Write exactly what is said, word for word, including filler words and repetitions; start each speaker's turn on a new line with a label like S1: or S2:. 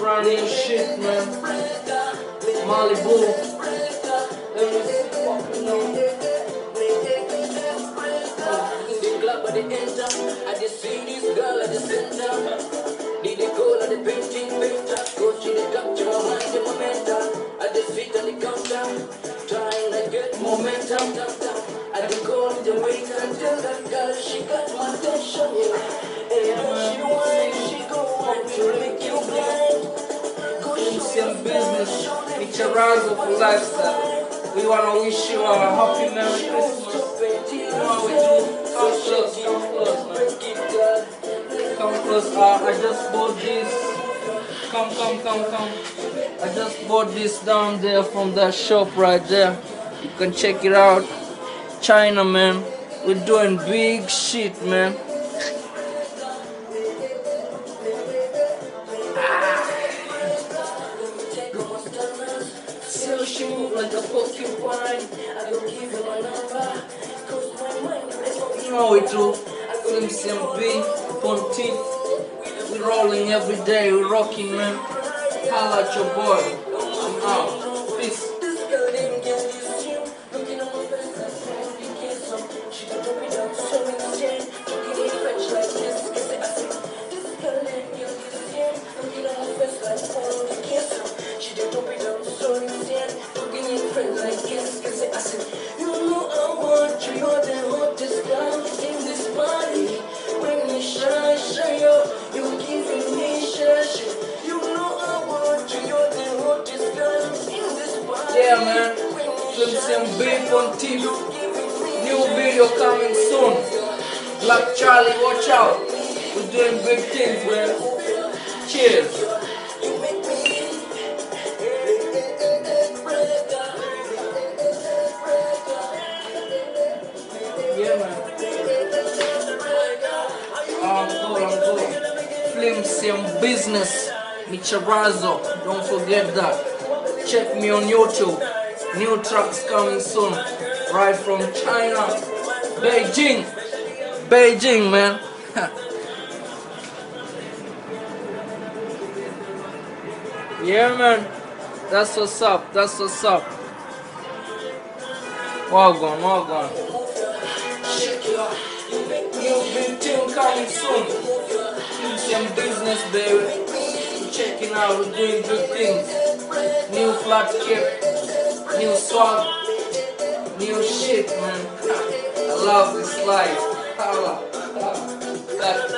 S1: brand new shit, man. Malibu. Let me see what we know.
S2: But the enter, I just see this girl at the center. Did they call at the painting painter? Go to the capture my mind and momentum. I just sit on the counter, trying to get momentum. I just call the wait and tell that girl she got my attention. And when she whine, she go on to make you blind. Go show
S1: Some business, Micharazo for lifestyle. We wanna wish you a happy Merry Christmas. You know how we do. Come close, come close, man. Come close. Uh, I just bought this. Come, come, come, come. I just bought this down there from that shop right there. You can check it out. China, man. We're doing big shit, man.
S2: So she move like a porcupine. I don't give her my number. Cause my mind is
S1: You know we do. Slim Sim B, Pontiff. We rolling every day. We rocking, man. Holla at your boy. I'm out. Peace. Yeah, man. Slim Sim B, Pontiff. New video coming soon. Black Charlie, watch out. We're doing big things, man. Cheers. Yeah, man. I'm good, I'm good. Slim Sim Business. Micharazo. Don't forget that. Check me on YouTube. New tracks coming soon. Right from China. Beijing. Beijing, man. Yeah, man. That's what's up. That's what's up. Welcome, welcome. New big thing coming soon. Do some business, baby. We're checking out. We're doing good things. New flat cap. New swag. New shit, man. I love this life. Holla.